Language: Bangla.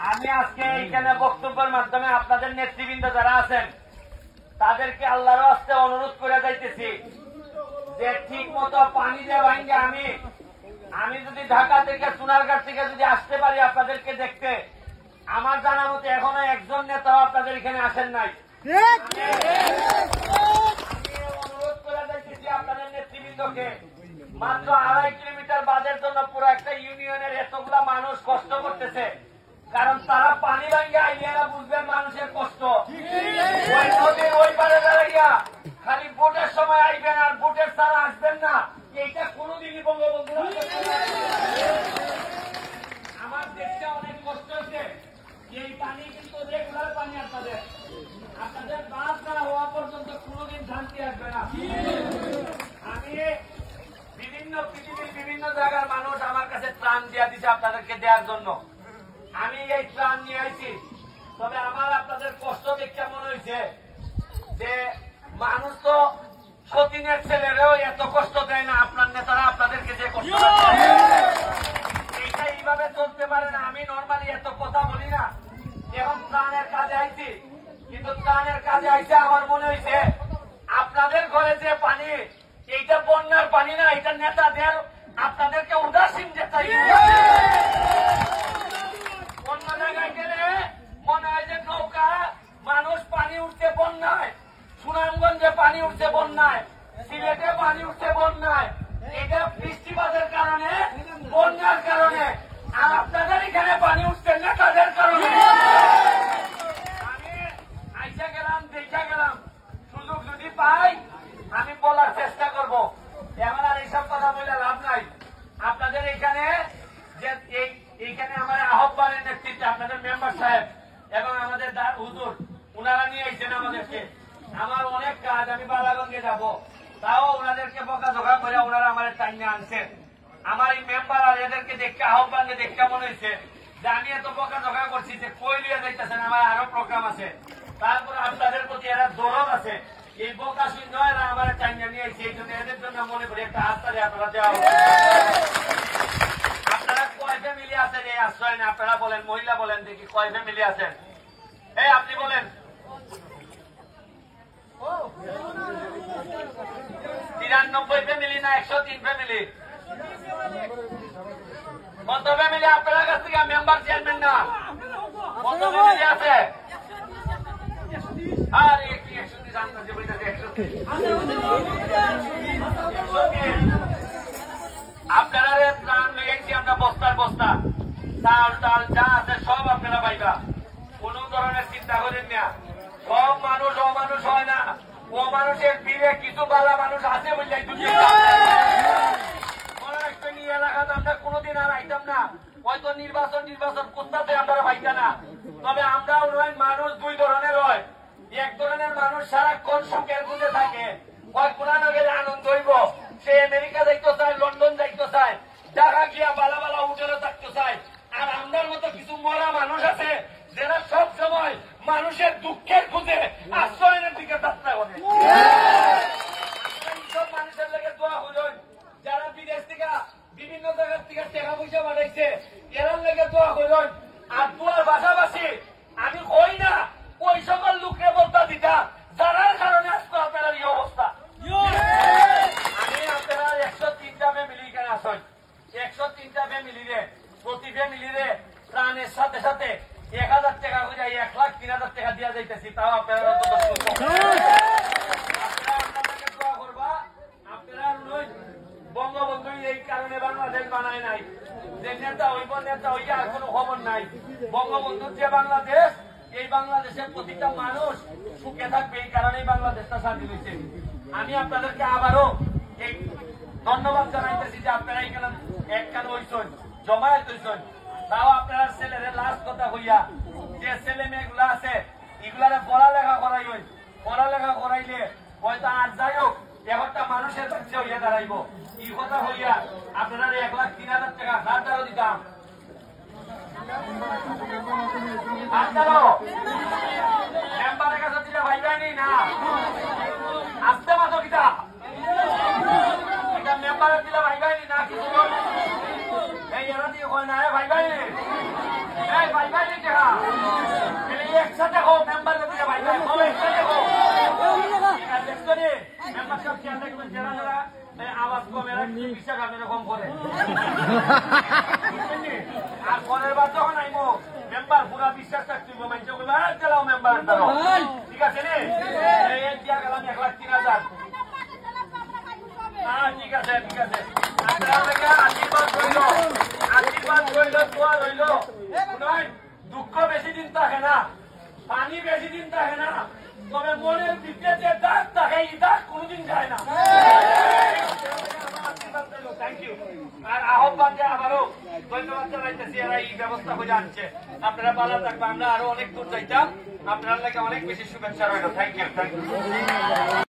আমি আজকে এইখানে বক্তব্যের মাধ্যমে আপনাদের নেতৃবৃন্দ যারা আছেন তাদেরকে আল্লাহর রাস্তে অনুরোধ করে যাইতেছি যে ঠিক মতো পানি দিয়ে ভাঙ্গে আমি যদি ঢাকা থেকে সোনারগাঁ থেকে যদি আসতে পারি আপনাদেরকে দেখতে, আমার জানা মতে এখনো একজন নেতাও আপনাদের এখানে আসেন নাই। অনুরোধ করে যাইতেছি আপনাদের নেতৃবৃন্দকে, মাত্র 2.5 কিলোমিটার বাঁধের জন্য পুরো একটা ইউনিয়নের এতগুলা মানুষ কষ্ট করতেছে, কারণ তারা পানি ভাঙ্গে আইলিয়ারা বুঝবেন মানুষের কষ্ট। ওই নদীর ওই পারে দাঁড়াইয়া খালি ভোটের সময় আইবেন আর ভোটের ছাড়া আসবেন না, এইটা কোনদিনই বঙ্গবন্ধু। আমার দেখতে অনেক কষ্ট হচ্ছে, এই পানি কিন্তু রেগুলার পানি আপনাদের বাস না হওয়া পর্যন্ত কোনদিন শান্তি আসবে না। আমি পৃথিবীর বিভিন্ন জায়গার মানুষ আমার কাছে ত্রাণ দেওয়া দিচ্ছে আপনাদেরকে দেওয়ার জন্য, আমি এই ত্রাণ নিয়ে আইছি। তবে আমার আপনাদের কষ্ট দেখে মনে হয়েছে যে মানুষ তো সতীনের ছেলেরাও এত কষ্ট দেয় না, আপনার নেতারা আপনাদেরকে যে কষ্ট এইটা এইভাবে চলতে পারে না। আমি নর্মালি এত কথা বলি না, এখন ত্রাণের কাজে আইছি, কিন্তু ত্রাণের কাজে আইছে আমার মনে হয়েছে আপনাদের ঘরে যে পানি, এইটা বন্যার পানি না, এটা নেতাদের আপনাদেরকে উদাসীন যেতে অন্য জায়গায় গেলে মনে হয় যে নৌকা মানুষ পানি উঠছে বন্যায়, সুনামগঞ্জে পানি উঠছে বন্যায়, সিলেটে পানি উঠছে বন্যায়, এটা বৃষ্টিপাতের কারণে বন্যার কারণে, আর আপনাদের এখানে পানি উঠছে নেতাদের কারণে। আমি আইসা গেলাম, দেখা গেলাম, সুযোগ যদি পাই আমি বলার চেষ্টা করব। এখন আর এইসব কথা বলে লাভ নাই। আপনাদের এখানে যে এইখানে আমার আহ্বানের নেতৃত্বে আপনাদের মেম্বার সাহেব এবং আমাদের হুজুর উনারা নিয়ে আইছেন আমাদেরকে। আমার অনেক কাজ, আমি বালাগঞ্জে যাব, তাও ওনাদেরকে বকাঝকা করে ওনারা আমার টাইমে আনছেন। আমার এই মেম্বার আর এদেরকে দেখে আহ্বানকে দেখে মনে হয়েছে যে আমি এত বকাঝকা করছি যে কই লিয়ে যাইতেছেন, আমার আরো প্রোগ্রাম আছে, তারপরে আপনাদের প্রতি এরা দরদ আছে, এই বোকা শূন্য এরা আমার টাইমে নিয়ে আইছে, এই জন্য এদের জন্য মনে করি একটা হাততালি আপনারা দেওয়া। আপনারা কয় ফ্যামিলি আছেন এই আশ্রয়? আপনারা বলেন, মহিলা বলেন দেখি কয় ফ্যামিলি আছেন? এই আপনি বলেন। 93 ফ্যামিলি না 103 ফ্যামিলি? কত ফ্যামিলি আপনার কাছ থেকে মেম্বার চেয়ারম্যান না? কত ফ্যামিলি আছে? আর একটি 130 জানতে বলতেছে 130। আপনারা ত্রাণ লেগেছি আমরা বস্তার বস্তা, চাল ডাল যা আছে সব আপনারা পাইবা, কোন ধরনের চিন্তা করেন না। সব মানুষ অমানুষ হয় না, অমানুষের ভিড়ে কিছু বালা মানুষ আছে বুঝলাই এলাকাতে আমরা কোনোদিন আর আইতাম না, হয়তো নির্বাচন কোথাতে আমরা পাইতাম না। তবে আমরাও নয়, মানুষ দুই ধরনের হয়। এক ধরনের মানুষ সারাক্ষণ সুখের খুঁজে থাকে, হয় কোরআনে গেলে আনন্দ হইব, সে আমেরিকা যাইতে চায়, লন্ডন যাইতে চায়, ঢাকা গিয়া বালা বালা হোটেলে থাকতে চায়। আর আমরার মতো কিছু মরা মানুষ আছে যারা সব সময় মানুষের দুঃখের খুঁজে আশ্রয়ের দিকে যাত্রা করে। সব মানুষের লেগে দোয়া করুন, যারা বিদেশ থেকে বিভিন্ন জায়গার থেকে টাকা পয়সা বাড়াইছে এরার লেগে দোয়া করুন। আর দোয়ার পাশাপাশি আমি কই না ওই সকল লোককে বলতা দিতা যারার কারণে আজকে আপনার এই অবস্থা। আমি আপনারা 103টা ফ্যামিলি এখানে আসেন, 103টা ফ্যামিলিরে প্রতি ফ্যামিলিরে ত্রাণের সাথে সাথে 1000 টাকা করে 1,03,000 টাকা দিয়া যাইতেছি, তাও আপনারা আপনাদেরকে দোয়া করবা। আপনারা বঙ্গবন্ধু এই কারণে বাংলাদেশ বানায় নাই যে নেতা হইব, নেতা হইয়া আর কোন খবর নাই। বঙ্গবন্ধুর যে বাংলাদেশ, এই বাংলাদেশের প্রতিটা মানুষ সুখে থাকবে, এই কারণেই বাংলাদেশটা স্বাধীন হয়েছে। আমি আপনাদেরকে আবারও এই ধন্যবাদ জানাইতেছি যে আপনারা এখানে একখানে হইছেন, জমায়েত হইছেন, তাও আপনারা ছেলেদের লাস্ট কথা হইয়া যে ছেলে মেয়েগুলা আছে এগুলারে পড়ালেখা করাই, পড়ালেখা করাইলে হয়তো আর যাই হোক একটা মানুষের কাছে হইয়া দাঁড়াইব, এই কথা হইয়া আপনারা 1,03,000 টাকা হাজারও দিতাম। মেম্বারের কাছে দিলে ভাই যায়নি না, আসতে মাত্র কিতা এটা মেম্বারের দিলে ভাই যায়নি না, কিছু এই এরা দিয়ে হয় না ভাই ভাই, এই ভাই ভাই টাকা আর পরের বার যখন আইমো মেম্বার পুরা বিশ্বাস রাখতে মানছে চালাও মেম্বার ঠিক আছে রে দিয়া গেলাম 1,03,000। হ্যাঁ ঠিক আছে ঠিক আছে আশীর্বাদ রইল দোয়া রইল। দুঃখ বেশি দিন থাকে না, পানি বেশি দিন থাকে না, তবে মনের ভিতরে যে দাগ থাকে এই দাগ কোনদিন যায় না। Thank you. আর আহ্বান যে আবারও ধন্যবাদ জানাইতেছি এরা এই ব্যবস্থা করে আনছে। আপনারা ভালো থাকবে, আমরা আরো অনেক দূর যাইতাম। আপনার লাগে অনেক বেশি শুভেচ্ছা রইল। Thank you.